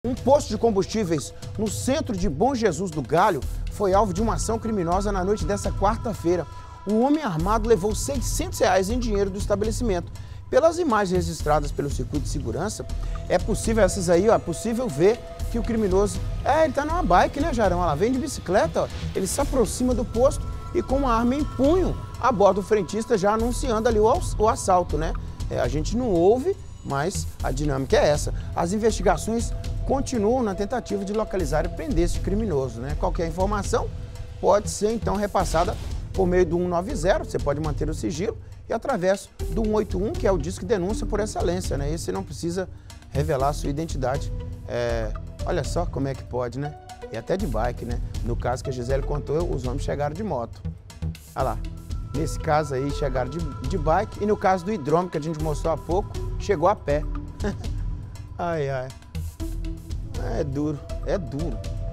Um posto de combustíveis no centro de Bom Jesus do Galho foi alvo de uma ação criminosa na noite dessa quarta-feira. Um homem armado levou R$600 em dinheiro do estabelecimento. Pelas imagens registradas pelo circuito de segurança, é possível, essas aí, ó, é possível ver que o criminoso... ele tá numa bike, né, Jarão? Ela vem de bicicleta, ó. Ele se aproxima do posto e com uma arma em punho aborda o frentista, já anunciando ali o assalto, né? A gente não ouve, mas a dinâmica é essa. As investigações continuam na tentativa de localizar e prender esse criminoso, né? Qualquer informação pode ser, então, repassada por meio do 190, você pode manter o sigilo, e através do 181, que é o disco de denúncia por excelência, né? Esse não precisa revelar a sua identidade. Olha só como é que pode, né? E até de bike, né? No caso que a Gisele contou, os homens chegaram de moto. Olha lá. Nesse caso aí, chegaram de bike. E no caso do hidrômetro, que a gente mostrou há pouco, chegou a pé. Ai, ai. É duro, é duro.